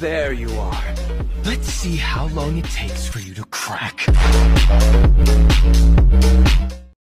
There you are. Let's see how long it takes for you to crack.